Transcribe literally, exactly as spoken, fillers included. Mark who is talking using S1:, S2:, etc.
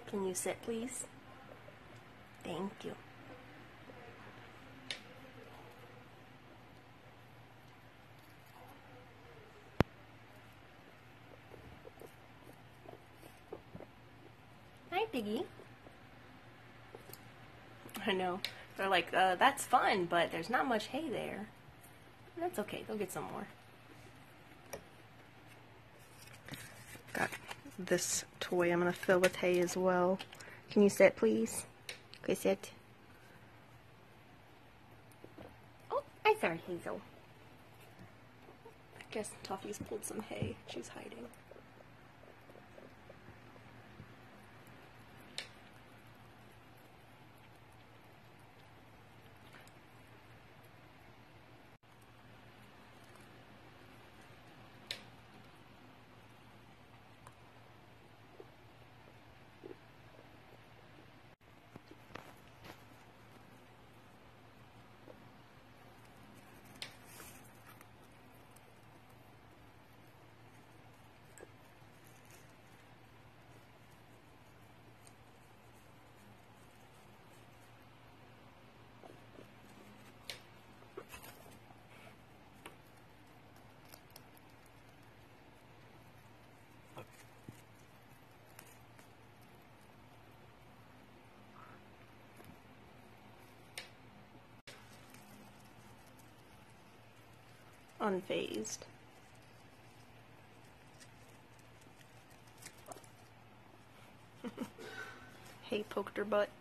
S1: Can you sit, please? Thank you. Hi, Piggy. I know. They're like, uh, that's fun, but there's not much hay there. That's okay. They'll get some more. Got this toy I'm going to fill with hay as well. Can you sit, please? Okay, sit. Oh, I saw Hazel. I guess Toffee's pulled some hay. She's hiding. Unfazed. Hay poked her butt.